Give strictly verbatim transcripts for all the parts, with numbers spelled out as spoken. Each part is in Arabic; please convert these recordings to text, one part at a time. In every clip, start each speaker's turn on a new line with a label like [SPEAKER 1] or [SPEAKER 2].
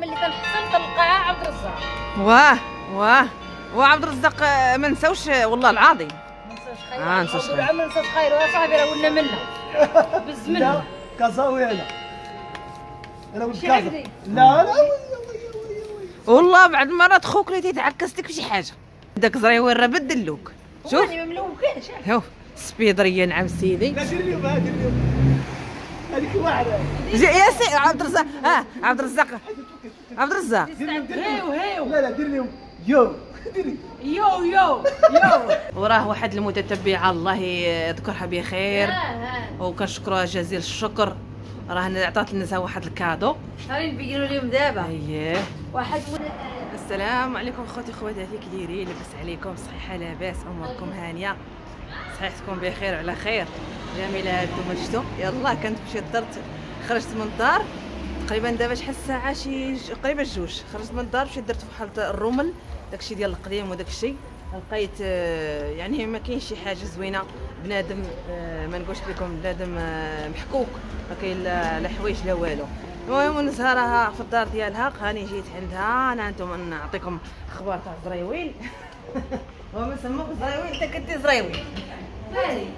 [SPEAKER 1] ملي تنحصل تلقاها عبد الرزاق.
[SPEAKER 2] واه واه وعبد الرزاق ما نساوش والله العظيم.
[SPEAKER 1] ما نساوش خير.
[SPEAKER 2] اه نساوش خير.
[SPEAKER 1] ما نساوش خير يا صاحبي راه ولنا منا. بالزمن.
[SPEAKER 3] لا كازاوي انا. انا ولد
[SPEAKER 1] شي
[SPEAKER 3] كازا.
[SPEAKER 1] عبدي.
[SPEAKER 3] لا لا
[SPEAKER 2] والله بعد مرات خوك اللي تيتعكس لك في شي حاجه. داك زريوين راه بدلوك. شوف
[SPEAKER 1] هو ما ملوكاش.
[SPEAKER 2] شوف سبيدريه نعم سيدي.
[SPEAKER 3] لا دير اليوم هذه اليوم. هذيك واحده.
[SPEAKER 2] يا سي عبد الرزاق ها عبد الرزاق عبد الرزاق
[SPEAKER 1] هيو هيو.
[SPEAKER 3] لا لا دير اليوم يو ديري
[SPEAKER 1] يو يو يو.
[SPEAKER 2] وراه واحد المتتبعه الله يذكرها بخير وكنشكرها جزيل الشكر، راه عطات الناس واحد الكادو.
[SPEAKER 1] راني نبينوا اليوم دابا.
[SPEAKER 2] اييه
[SPEAKER 1] واحد
[SPEAKER 2] السلام عليكم خوتي خواتاتي، كي دايرين؟ لاباس عليكم؟ صحيحه لاباس؟ اموركم هانيه؟ صحيح تكون بخير وعلى خير. جميله هانتوما شفتوا؟ يلا كنت مشيت درت خرجت من الدار تقريبا دابا شحال الساعه شي تقريبا جوج، خرجت من الدار مشيت درت واحد الرمل داكشي ديال القديم وداكشي لقيت يعني ما كاينش شي حاجه زوينه، بنادم ما نقولش لكم بنادم محكوك ما كاين لا حوايج لا والو. المهم نزهرها في الدار ديالها، هاني جيت عندها انا انتم نعطيكم اخبار تاع زريوين. هو ما سموك زريوين انت كنتي زريوين.
[SPEAKER 1] هادي.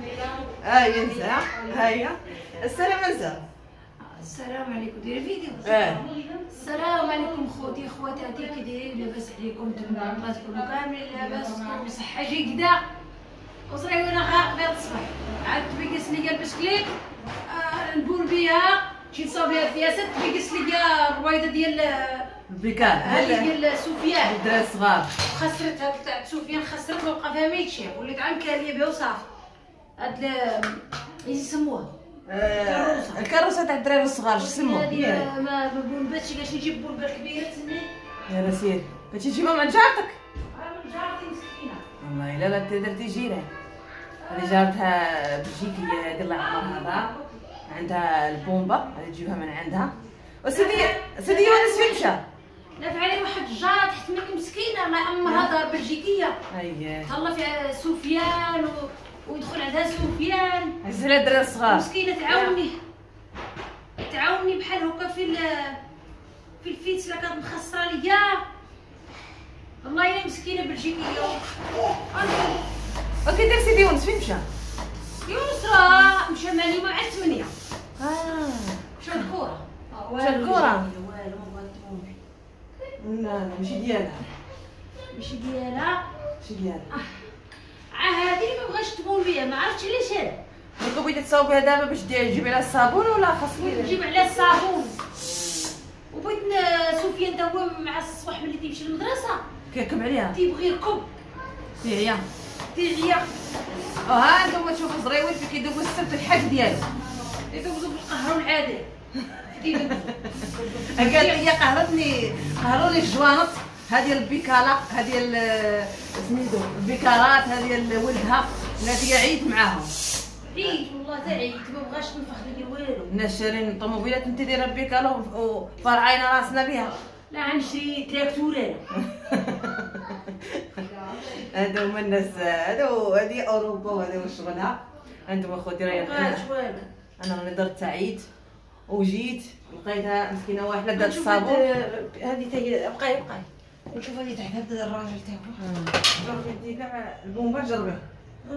[SPEAKER 2] ها هي نزهه ها هي. السلام نزهه.
[SPEAKER 1] السلام عليكم. ديري فيديو.
[SPEAKER 2] اه
[SPEAKER 1] السلام عليكم خوتي خواتاتي، كي دايرين؟ لاباس عليكم؟ نتمنى الله تكونوا كاملين لاباس وصحه جيده. وصراي وانا غير الصباح عاد تبيقس ليا البسكليت آه نبول بها شي نصاوب لها الفياسات، تبيقس ليا الرويضه ديال
[SPEAKER 2] بكار
[SPEAKER 1] هذه ديال سفيان
[SPEAKER 2] الدراري الصغار.
[SPEAKER 1] خسرتها تاع سفيان، خسرتها وبقى فيها ما يتشاف، وليت عام كاليه بها وصافي. هاد ايش يسموها؟ الكروسه.
[SPEAKER 2] الكروسه تاع الدراري الصغار شو يسموها؟
[SPEAKER 1] هذه ما بولباتش كاش نجيب بولبات كبيره تسني.
[SPEAKER 2] يا رسيل بغيتي تجيبها من جارتك؟
[SPEAKER 1] انا من جارتي مسكينه
[SPEAKER 2] والله الا لا درتي جيران. هذه جارتها بلجيكيه هذه الله يعمرها دار، عندها البومبا هذه تجيبها من عندها. وسيدي سيدي يونس فين مشى؟
[SPEAKER 1] لا فعلي واحد الجاره تحت مني مسكينه الله يعمرها دار بلجيكيه.
[SPEAKER 2] اييه
[SPEAKER 1] تهلا في سفيان و... ويدخل عندها سفيان.
[SPEAKER 2] عزيزة الدراري الصغار
[SPEAKER 1] مسكينه تعاوني تعاوني بحال هكا في ال... في الفيتس اللي كانت مخسره ليا. والله الا مسكينه بلجيكيه.
[SPEAKER 2] اوكي دير سيدي يونس فين مشى؟
[SPEAKER 1] يونس راه مشى مع اليوم مع الثمانية.
[SPEAKER 2] اه
[SPEAKER 1] مشى الكورة.
[SPEAKER 2] مشى الكورة؟
[SPEAKER 1] والو ما بغات تقوم به.
[SPEAKER 2] لا لا ماشي ديالها
[SPEAKER 1] ماشي ديالها.
[SPEAKER 2] ماشي ديالها.
[SPEAKER 1] اه هادي اللي ما بغاش تقوم بها، ما عرفتش علاش هذا.
[SPEAKER 2] دوكا بغيتي تصاوب بها دابا باش تجيب عليها الصابون ولا خاصك
[SPEAKER 1] نجيب عليها الصابون. وبغيت سفيان تا هو مع الصباح ملي تيمشي للمدرسة
[SPEAKER 2] كيركب عليها؟
[SPEAKER 1] تيبغي يركب.
[SPEAKER 2] تيعيا
[SPEAKER 1] تيعيا.
[SPEAKER 2] ها انتم تشوفوا زريوين في كيدوزو السبت الحاج ديالو.
[SPEAKER 1] يدوزو بالقهر والعادل. تيدوزو.
[SPEAKER 2] قال لي قهرتني قهروني الجوانط هذه البيكالا هذه سميتو البيكالات هذه ولدها التي عيت معاهم.
[SPEAKER 1] عييت والله تا عييت ما بغاش تنفخ ليا والو.
[SPEAKER 2] الناس شارين طوموبيلات انت دايره البيكالا وفرعينا راسنا بها.
[SPEAKER 1] لا غنشري تراكتور انا.
[SPEAKER 2] هادو هما الناس هادو هذه اوروبا وهذا شغلها. انتم اخوتي راهي انا راني درت سعيد وجيت لقيتها مسكينه واحده دات الصابون.
[SPEAKER 1] هذه تاهي بقاي بقاي نشوف هذه تحت هذا الراجل تاعو.
[SPEAKER 2] جربي انت كاع البومبا جربيها.
[SPEAKER 1] اه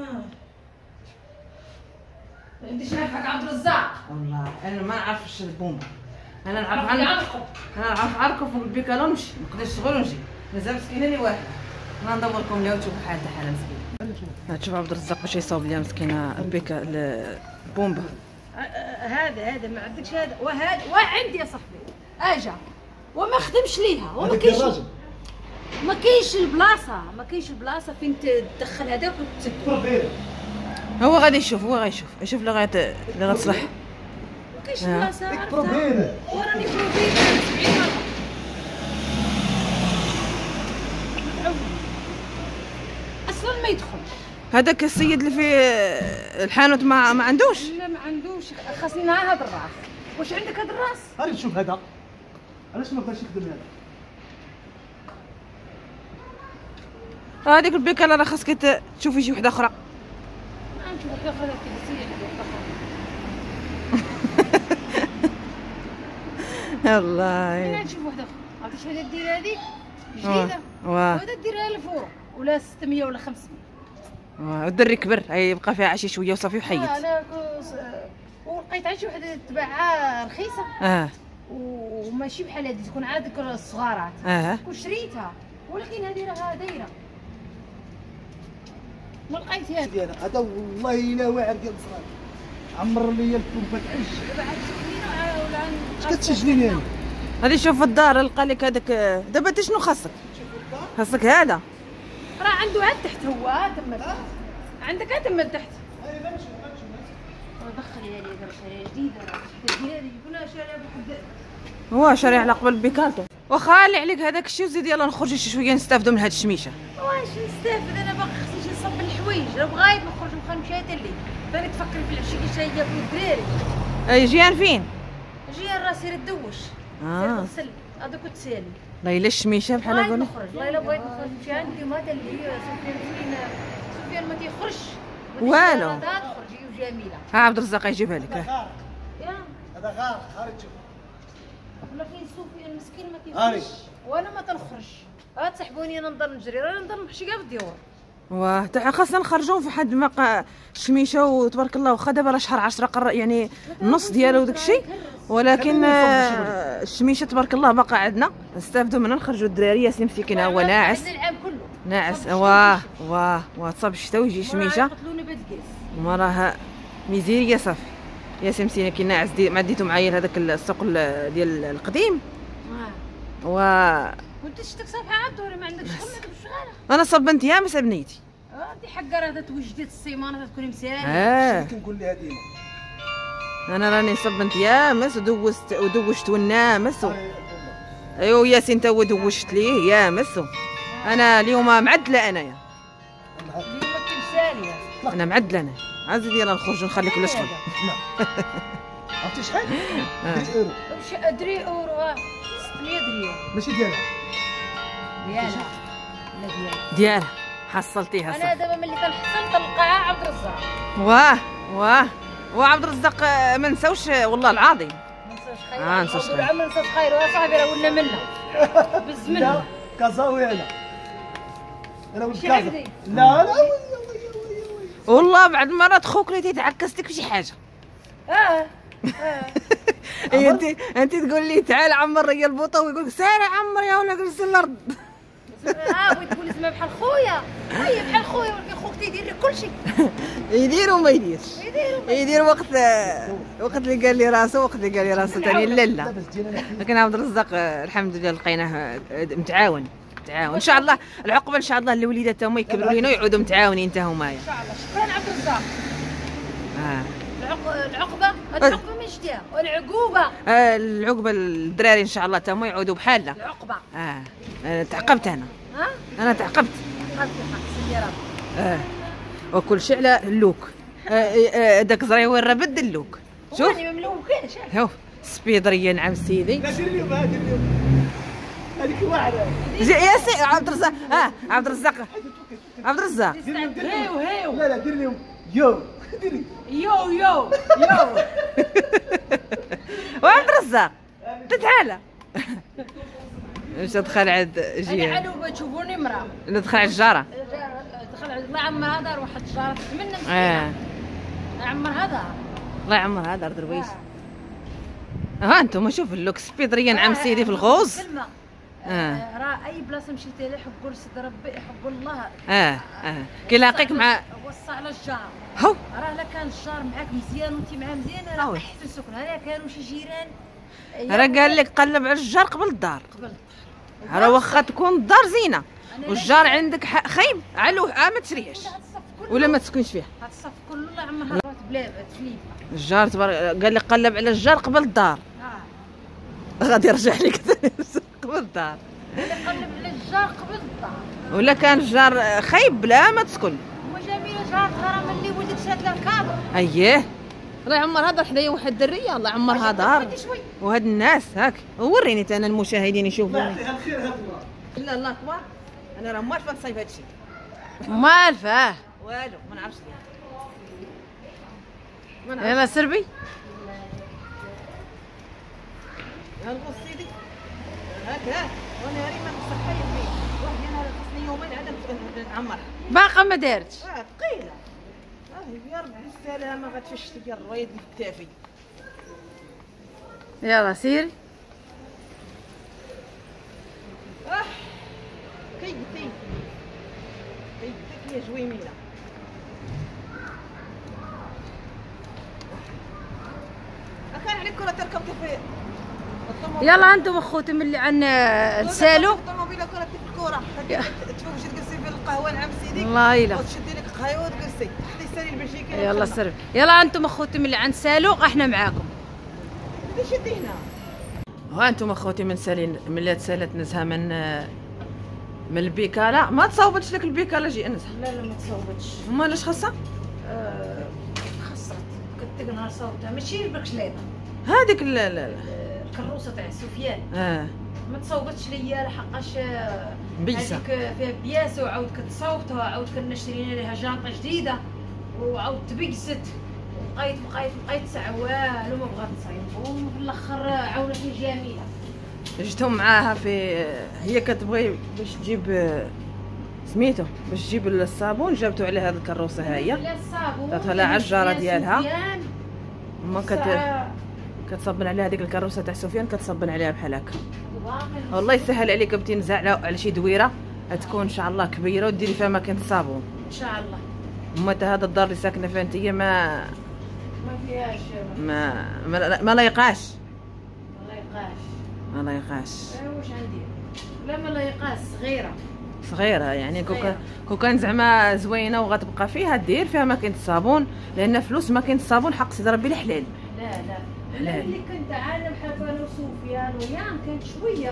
[SPEAKER 1] ما عنديش نعرفك عبد الرزاق.
[SPEAKER 2] والله انا ما نعرفش البومبا، انا نعرف
[SPEAKER 1] عن
[SPEAKER 2] عنك انا نعرف عركف والبيكالون نمشي نقدر نشتغل ونجي. مازال مسكينه لي واحده انا ندور لكم ليها وتشوفوا حالتها حاله مسكينه. تشوف عبد الرزاق باش يصاوب ليها مسكينه البيكا البومبا.
[SPEAKER 1] هذا هذا ما عندكش هذا وهذا وعندي يا صاحبي اجا وما خدمش ليها وما كاينش ما كاينش البلاصه ما كاينش البلاصه فين تدخل هذاك وتسد.
[SPEAKER 2] هو غادي يشوف هو غيشوف يشوف اللي غات اللي غتصلح.
[SPEAKER 1] ما كاينش البلاصه عرفتها وراني بروبيت سبعين مره. اصلا ما يدخل
[SPEAKER 2] هذاك السيد اللي في الحانوت ما ما عندوش.
[SPEAKER 1] لا ما عندوش خاصني معاه هذا الراس. واش عندك هذا الراس؟
[SPEAKER 3] غادي نشوف هذا علاش ما بغاش يخدم هذا.
[SPEAKER 2] هذيك البيكالا راه خاصك تشوفي شي وحده اخرى.
[SPEAKER 1] ما نشوف وحده اخرى كيف سيدي وحده اخرى.
[SPEAKER 2] والله
[SPEAKER 1] انا نشوف وحده اخرى عرفتي شحال دير هذيك جديده
[SPEAKER 2] واه
[SPEAKER 1] وهذا ديرها ألف اورو ولا ستمية ولا خمسمية.
[SPEAKER 2] واه الدري كبر هي يبقى فيها عشي شويه وصافي وحيد.
[SPEAKER 1] آه انا ولقيت عاد شي وحده تباع رخيصه
[SPEAKER 2] اه
[SPEAKER 1] وماشي بحال هذه تكون عاد ديك الصغارات
[SPEAKER 2] اه
[SPEAKER 1] وشريتها ولكن هذه راها دايره ما لقيتهاش.
[SPEAKER 3] ديالها هذا والله الا واعر ديال الصغار عمر لي الكون فتعش.
[SPEAKER 1] دابا عاد سكرينه ولا
[SPEAKER 3] اش كتسجليني انا؟
[SPEAKER 2] غادي شوف في الدار لقى لك هذاك. دابا انت شنو خاصك؟ خاصك هذا
[SPEAKER 1] راه عنده عاد تحت هو تما تحت. عندك عاد تما تحت.
[SPEAKER 3] اي نمشي نمشي
[SPEAKER 1] دخلي هذه دابا جديده راه ديالي كنا شاريها بواحد
[SPEAKER 2] هو شاري على قبل بيكالتو. واخا اللي عليك هذاك الشيء وزيد يلا نخرجوا شي شويه نستافدوا من هاد الشميشه.
[SPEAKER 1] واش نستافد انا باقي خصني نصب الحوايج راه بغايت نخرج نبقى نمشي حتى الليل بالك تفكري في العشيه كي شايه الدراري.
[SPEAKER 2] اي جيان فين؟
[SPEAKER 1] جي راسي راه دوش
[SPEAKER 2] اه
[SPEAKER 1] غسل هذاك تسالي
[SPEAKER 2] لا الا الشميشه بحال
[SPEAKER 1] بغيت
[SPEAKER 2] هكا.
[SPEAKER 1] نخرج والله الا بغيت نخرج نمشي عندي وهذا اللي هي سفيان فين سفيان ما تيخرجش
[SPEAKER 2] والو.
[SPEAKER 1] هذا تخرج هي وجميله.
[SPEAKER 2] ها عبد الرزاق يجيبها لك.
[SPEAKER 3] غار
[SPEAKER 1] يا
[SPEAKER 3] هذا غار خارج شوف
[SPEAKER 1] ولكن سفيان مسكين ما
[SPEAKER 3] هاري.
[SPEAKER 1] تيخرجش وانا ما تنخرج. ها تسحبوني انا نضل نجري راه نضل نمشي كاع بالديور.
[SPEAKER 2] واه تاع خاصنا نخرجوا في حد ما قا- الشميشه وتبارك الله واخا دابا راه شهر عشرة قر يعني النص ديالو وداك الشيء ولكن آه، الشميشه تبارك الله باقا عندنا نستافدوا منها نخرجوا الدراري ياسين مسكين هو ناعس
[SPEAKER 1] عندنا العام كله
[SPEAKER 2] ناعس واه واه واه تصاب الشتا ويجي شميشه
[SPEAKER 1] يقتلوني بهاد الكاس.
[SPEAKER 2] وما راه ميزيريا صافي ياسين مسكين كي ناعس دي ما ديتو معايا هذاك السوق ال- ديال القديم
[SPEAKER 1] اه
[SPEAKER 2] و
[SPEAKER 1] وانت شتك صافحه عبد ولا ما عندكش شغل ما شغاله.
[SPEAKER 2] انا صبنت يامس بنيتي.
[SPEAKER 1] اه دي حقره هذا توجدت السيمانه تكوني مسالي.
[SPEAKER 2] اه
[SPEAKER 3] كنقول لها ديما
[SPEAKER 2] انا راني صبنت يامس ودوزت ودوشت والنامس و...
[SPEAKER 3] هاري
[SPEAKER 2] ايوا ياسين تا هو دوشت ليه يامس و... انا اليوم معدله انايا
[SPEAKER 1] اليوم انت مساليه.
[SPEAKER 2] انا معدله انا عزيز يلا نخرج نخليك ولا شغل.
[SPEAKER 3] عرفتي شحال؟
[SPEAKER 2] آه.
[SPEAKER 3] مية اورو
[SPEAKER 1] واش ادري اورو اه ستمية درهم
[SPEAKER 3] ماشي ديالها
[SPEAKER 1] ديالها لا ديالها.
[SPEAKER 2] ديالها حصلتيها
[SPEAKER 1] انا
[SPEAKER 2] صافي.
[SPEAKER 1] دابا ملي كنحصل تلقاها عبد الرزاق.
[SPEAKER 2] واه واه وعبد الرزاق آه، ما نساوش آه، والله العظيم.
[SPEAKER 1] ما ننساش خير.
[SPEAKER 2] آه، ننساش خير.
[SPEAKER 1] العمر ننساش خير يا صاحبي راه ولنا منا بالزمن.
[SPEAKER 3] لا كازاوي انا انا ولد
[SPEAKER 1] شي
[SPEAKER 3] كازا
[SPEAKER 1] عندي.
[SPEAKER 3] لا لا وي وي وي وي
[SPEAKER 2] والله بعد مرات خوك اللي تيتعكس لك بشي حاجه.
[SPEAKER 1] اه اه
[SPEAKER 2] إيه انت انت تقول لي تعال عمر ريال البوطه ويقول لك سير عمر يا ولا جلس الارض.
[SPEAKER 1] اه بغيت تقول زعما بحال خويا. هي بحال خويا ولكن خوك تيدير لك كلشي.
[SPEAKER 2] يدير وما يديرش.
[SPEAKER 1] يدير
[SPEAKER 2] يدير وقت وقت اللي قال لي راسو وقت اللي قال لي راسو ثاني لا لا.
[SPEAKER 3] لاباس ديالنا
[SPEAKER 2] لكن عبد الرزاق آه، الحمد لله لقيناه آه، متعاون متعاون ان شاء الله العقبه ان شاء الله الوليدات هما يكبروا لينا ويعودوا متعاونين حتى همايا.
[SPEAKER 1] ان شاء الله. شكرا عبد الرزاق.
[SPEAKER 2] اه
[SPEAKER 1] العق- العقبه العقبه من شتيها والعقوبه.
[SPEAKER 2] آه، العقبه الدراري ان شاء الله حتى هما يعودوا بحالنا.
[SPEAKER 1] العقبه
[SPEAKER 2] اه انا تعقبت انا
[SPEAKER 1] ها
[SPEAKER 2] انا تعقبت.
[SPEAKER 1] قلت لك سيدي ربي.
[SPEAKER 2] اه وكل شيء على اللوك. آه، آه، داك زريوين راه بدل اللوك. شوف
[SPEAKER 1] راني ما ملوكاش.
[SPEAKER 2] شوف سبيدريه نعم سيدي.
[SPEAKER 3] لا دير اليوم هذه اليوم هذيك واحده
[SPEAKER 2] جي- يا سي عبد الرزاق اه عبد الرزاق عبد الرزاق
[SPEAKER 1] هيو هيو
[SPEAKER 3] لا لا دير اليوم يو ديري
[SPEAKER 1] يو يو يو.
[SPEAKER 2] وعبد الرزاق تعال مش ادخل عند
[SPEAKER 1] انا
[SPEAKER 2] جيان
[SPEAKER 1] علوبه تشوفوني مراه.
[SPEAKER 2] ندخل على الجاره.
[SPEAKER 1] دخل على الله يعمر هذا واحد الجاره تتمنى مسكينه.
[SPEAKER 2] اه
[SPEAKER 1] الله يعمر هذا.
[SPEAKER 2] الله يعمر هذا درويش. ها انتم شوف اللوك سبيدريا نعم سيدي في الغوص.
[SPEAKER 1] كلمه
[SPEAKER 2] اه
[SPEAKER 1] راه اي بلاصه مشيتي لها حبوا لسيدي ربي حبوا الله.
[SPEAKER 2] اه اه كيلاقيك مع
[SPEAKER 1] وصى على الجار.
[SPEAKER 2] هو
[SPEAKER 1] راه لا كان الجار معاك مزيان وانت معاه مزيان راه
[SPEAKER 2] أوي.
[SPEAKER 1] احسن سكن. لا كانوا شي جيران
[SPEAKER 2] راه قال لك قلب على الجار قبل الدار.
[SPEAKER 1] قبل.
[SPEAKER 2] راه واخا تكون الدار زينه والجار عندك ح- خايب علو آه ما تشريهاش
[SPEAKER 1] هاد الصف كله
[SPEAKER 2] ولا ما تسكنش فيها.
[SPEAKER 1] هاد الصف كله الله يعمرها بلا تفليفه.
[SPEAKER 2] الجار تبارك قال لك قلب على الجار قبل الدار.
[SPEAKER 1] اه
[SPEAKER 2] غادي يرجع لك قبل الدار.
[SPEAKER 1] اللي قلب على الجار قبل الدار.
[SPEAKER 2] ولا كان الجار خايب بلا ما تسكن.
[SPEAKER 1] وجميله جارتها راه ملي ولدت شات لها الكابر.
[SPEAKER 2] اييه الله يعمر هذا حدايا واحد الدريه الله يعمرها دار.
[SPEAKER 1] شوي.
[SPEAKER 2] وهاد الناس هاك وريني انا المشاهدين
[SPEAKER 3] الله
[SPEAKER 2] يشوفوني.
[SPEAKER 3] يعطيها الخير هذا
[SPEAKER 2] لا الله اكبر انا راه ما عرفت نصايب هادشي
[SPEAKER 1] مالفه
[SPEAKER 2] والو ما نعرفش ليه. ما نعرفش.
[SPEAKER 1] يلا سربي.
[SPEAKER 2] هنقص سيدي هكا وانا ريما صحه يبي واحد انا خصني يومين عاد نعمرها
[SPEAKER 1] باقا ما دارتش.
[SPEAKER 2] اه ثقيله. اه يا ربي السلامه غتفشت لي الرويد الكتافي.
[SPEAKER 1] يلا سيري.
[SPEAKER 2] اه كيدتي كيدتك يا جويمينه. كان عليك كره تركبتي في
[SPEAKER 1] يلا انتم اخوتي ملي عن سالو
[SPEAKER 2] الطوموبيله كره في الكره تفوقي تجلسي في القهوه نعم سيدي
[SPEAKER 1] والله الا
[SPEAKER 2] وتشدي لك قهوه وتجلسي حتى يسالي البلجيكي.
[SPEAKER 1] يلا سرب. يلا انتم اخوتي ملي عند سالو احنا معاكم.
[SPEAKER 2] شدي هنا.
[SPEAKER 1] ها انتم اخوتي من سالين ملي تسالت نزها من من البيكاله. ما تصاوبتش لك البيكاله جي انزها.
[SPEAKER 2] لا لا ما تصاوبتش.
[SPEAKER 1] امال اش خاصها؟
[SPEAKER 2] آه خسرت كنت نهار صوبتها ماشي بالكشليطه
[SPEAKER 1] هذيك لا لا لا
[SPEAKER 2] الكروسه تاع سفيان.
[SPEAKER 1] اه
[SPEAKER 2] ما تصاوبتش ليا لحقاش
[SPEAKER 1] بيسه
[SPEAKER 2] هذيك فيها بياسه وعاود كتصاوبتها وعاود كنا شرينا لها جانطه جديده وعاود تبيست بقيت بقيت بقيت ساعه والو ما بغات تصايب وفي الاخر عاونتني جميله.
[SPEAKER 1] جيتهم معاها في هي كتبغي باش تجيب سميتو باش تجيب الصابون جابتو عليها هاد الكروسه ها هي
[SPEAKER 2] لا الصابون
[SPEAKER 1] عطاتها لها عجاره ديالها ما كت كتصبن عليها هذيك الكروسه تاع سفيان كتصبن عليها بحال هكا. والله يسهل عليك بنتي نزع على شي دويره تكون ان شاء الله كبيره وديري فيها ماكينه الصابون
[SPEAKER 2] ان شاء الله.
[SPEAKER 1] اما هذا الدار اللي ساكنه فيها انت ما
[SPEAKER 2] ما فيهاش
[SPEAKER 1] ما ما, ما لايقاش
[SPEAKER 2] ما لايقاش
[SPEAKER 1] ما لايقاش.
[SPEAKER 2] واش غندير لا ما لايقاش صغيره
[SPEAKER 1] صغيره يعني كون كون كان زعما زوينه وغتبقى فيها دير فيها ماكينه الصابون لان فلوس ماكينه الصابون حق سيدي ربي الحلال.
[SPEAKER 2] لا لا لا اللي كنت عالم حكى انا وسفيان ويان كانت شويه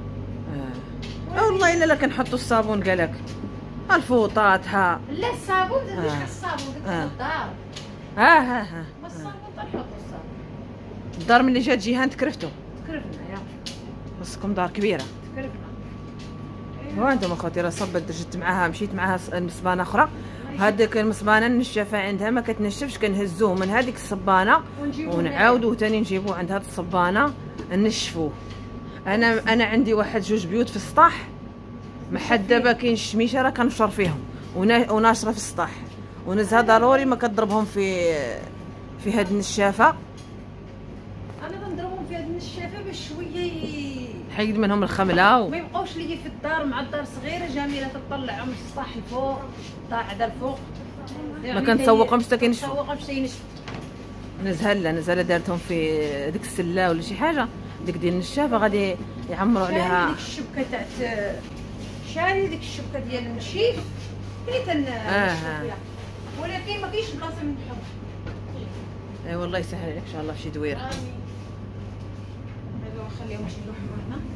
[SPEAKER 1] اه, آه والله الا لا كنحطوا الصابون قالك الفوطات ها
[SPEAKER 2] لا الصابون مش
[SPEAKER 1] آه.
[SPEAKER 2] الصابون قلت
[SPEAKER 1] آه.
[SPEAKER 2] الدار
[SPEAKER 1] ها ها ها
[SPEAKER 2] ما الصابون تنحطوا الصابون.
[SPEAKER 1] الدار ملي جات جيهان تكرفتوا
[SPEAKER 2] تكرفنا يا
[SPEAKER 1] خصكم دار كبيره.
[SPEAKER 2] تكرفنا
[SPEAKER 1] هو انتم اخوتي راه صبت جبت معاها مشيت معاها المصبانه اخرى هذيك المصبانه النشافه عندها ما كتنشفش كنهزوه من هذيك الصبانه ونعاودوه ثاني نجيبوه عند هذه الصبانه نشفوه. انا انا عندي واحد جوج بيوت في السطح ما حد دابا كاين الشميشه راه كنشر فيهم وناشره في السطح ونزها ضروري ما كضربهم في في هاد النشافه.
[SPEAKER 2] انا كنضربهم في هاد النشافه باش شويه
[SPEAKER 1] حيد منهم الخمله و...
[SPEAKER 2] ما يبقاوش لي في الدار مع الدار صغيره جميله تطلعهم من السطح الفوق طاعده الفوق
[SPEAKER 1] ما كنسوقهمش حتى كينشفوا.
[SPEAKER 2] ما كنسوقهمش حتى ينشفوا.
[SPEAKER 1] نزهله نزهله دارتهم في ديك السله ولا شي حاجه ديك ديال النشافه غادي يعمروا عليها.
[SPEAKER 2] ديك الشبكه تاع شاري ديك الشبكه ديال النشيف كي تن
[SPEAKER 1] آه.
[SPEAKER 2] ولكن ما كاينش بلاصه من الحب.
[SPEAKER 1] اي والله يسهل عليك ان شاء الله في شي دويره.
[SPEAKER 2] دابا نخليهم شي يروحوا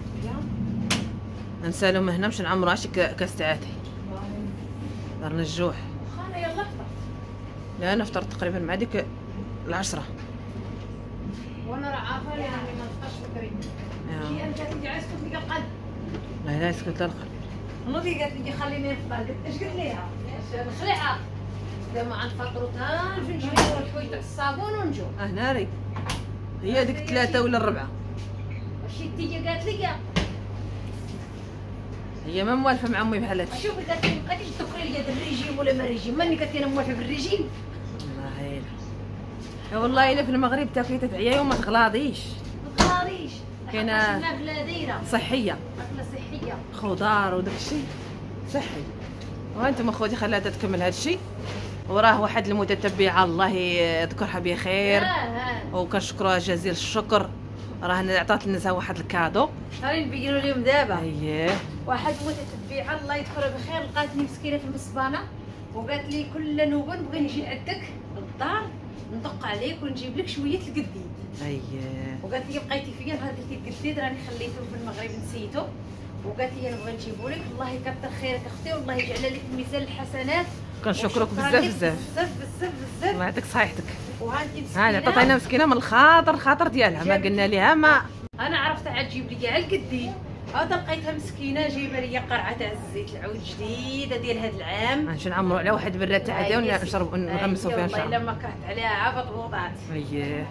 [SPEAKER 2] هنا
[SPEAKER 1] نسالهم هنا باش نعمروا شي كاس تاعتي دارنا الجوع.
[SPEAKER 2] خاله يلا فطر.
[SPEAKER 1] لا انا فطرت تقريبا مع ديك العشرة
[SPEAKER 2] وانا راه عارفه راني ما نفطرش بكري. شي انت تجي عايز تقول لي القلب.
[SPEAKER 1] لا لا سكت القلب.
[SPEAKER 2] نوضي قالت لي خليني نفطر قلت اش قلت ليها؟ نخلعها زعما غنفطروا تا نجيب الحوايج تاع الصابون ونجو.
[SPEAKER 1] اه ناري هي ديك الثلاثة ولا الربعة.
[SPEAKER 2] شي تيجي قالت لي
[SPEAKER 1] هي ما موالفة مع امي بحال هادشي.
[SPEAKER 2] شوف قالت لي ما بقيتيش تذكري لي هذا الريجيم ولا ما ريجيم ماني قالت لي انا موالفة بالريجيم.
[SPEAKER 1] والله الا والله الا في المغرب تاكلي تتعياي وما تغلاضيش.
[SPEAKER 2] ما تغلاضيش
[SPEAKER 1] كاينه
[SPEAKER 2] الماكله دايره
[SPEAKER 1] صحيه
[SPEAKER 2] ماكله صحيه
[SPEAKER 1] خضار وداك الشيء صحي. وانتم اخوتي خليها تكمل هذا الشيء وراه واحد المتتبعه الله يذكرها بخير وكنشكروها جزيل الشكر راه عطات لنا واحد الكادو
[SPEAKER 2] راني نبينوا اليوم دابا.
[SPEAKER 1] اييه
[SPEAKER 2] واحد متتبعه الله يذكرها بخير لقاتني مسكينه في المصبانه وقالت لي كل نوبه نبغي نجي عندك للدار ندق عليك ونجيب لك شويه القديد.
[SPEAKER 1] اييه
[SPEAKER 2] وقالت لي بقيتي فيا نهار درتي القديد راني خليته في المغرب نسيتو وقالت لي نبغي نجيبو لك. الله يكثر خيرك اختي والله يجعل لك ميزان الحسنات.
[SPEAKER 1] كنشكرك بزاف بزاف
[SPEAKER 2] بزاف بزاف بزاف.
[SPEAKER 1] الله يعطيك صحيحتك.
[SPEAKER 2] وهانتي مسكينه
[SPEAKER 1] ها عطاتينا مسكينه من الخاطر الخاطر ديالها ما قلنا ليها ما
[SPEAKER 2] انا عرفت عاد تجيب لي كاع القديد عاد لقيتها مسكينه جايبه لي قرعه تاع الزيت العود جديده ديال هذا العام.
[SPEAKER 1] غنمشيو نعمروا على واحد براد تاع هذه ونشرب ونغمسوا فيها ان شاء الله.
[SPEAKER 2] والله الا ما كرهت عليها عافط ووضعت.
[SPEAKER 1] اييه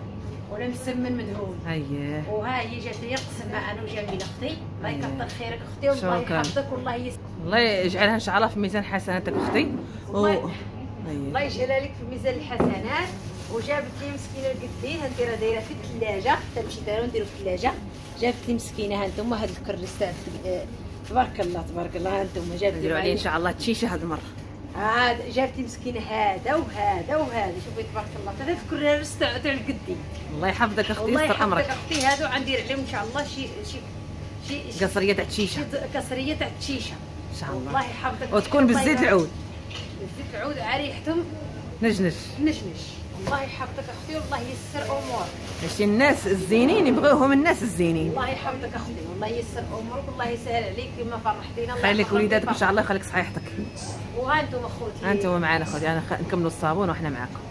[SPEAKER 1] ولا مسمن مدهون.
[SPEAKER 2] اييه.
[SPEAKER 1] وها هي جات لي نقسمها انا وجميله اختي. الله
[SPEAKER 2] أيه.
[SPEAKER 1] يكثر خيرك اختي والله
[SPEAKER 2] شكراً.
[SPEAKER 1] يحفظك والله يس...
[SPEAKER 2] الله يجعلها ان شاء الله في ميزان حسناتك اختي.
[SPEAKER 1] والله
[SPEAKER 2] و...
[SPEAKER 1] الله
[SPEAKER 2] اييه.
[SPEAKER 1] يجعلها لك في ميزان الحسنات. وجابت لي مسكينه القدين هانتي راه دايره في الثلاجه حتى مشيت انا نديرو في الثلاجه. جابت لي مسكينه هانتوما هاد الكريستال تبارك الله تبارك الله هانتوما جابت
[SPEAKER 2] نديرو عليه ان شاء الله تشيشه هاد المره.
[SPEAKER 1] هذا جابت لي مسكينه هذا وهذا وهذا شوفي تبارك الله ثلاث كرارس تاع تاع القدي.
[SPEAKER 2] الله يحفظك اختي
[SPEAKER 1] الله
[SPEAKER 2] يستر امرك.
[SPEAKER 1] يحفظك اختي هذا وغندير عليهم ان شاء الله شي شي شي شي
[SPEAKER 2] قصريه تاع تشيشه
[SPEAKER 1] كسريه تاع التشيشه
[SPEAKER 2] ان شاء الله.
[SPEAKER 1] الله يحفظك
[SPEAKER 2] وتكون بالزيت العود.
[SPEAKER 1] بالزيت العود ريحتهم
[SPEAKER 2] نجنج.
[SPEAKER 1] نجنج. الله يحفظك اختي والله ييسر امورك.
[SPEAKER 2] ماشي الناس الزينين يبغوهم الناس الزينين.
[SPEAKER 1] الله يحفظك اختي والله ييسر امورك والله يسهل عليك كما فرحتينا. الله
[SPEAKER 2] خليك
[SPEAKER 1] يحفظك
[SPEAKER 2] وليداتك ان
[SPEAKER 1] ويبارك.
[SPEAKER 2] شاء الله يخليك صحيحتك.
[SPEAKER 1] وها انتم اخوتي
[SPEAKER 2] انتم معنا خوتي انا خ... نكملوا الصابون وحنا معاكم.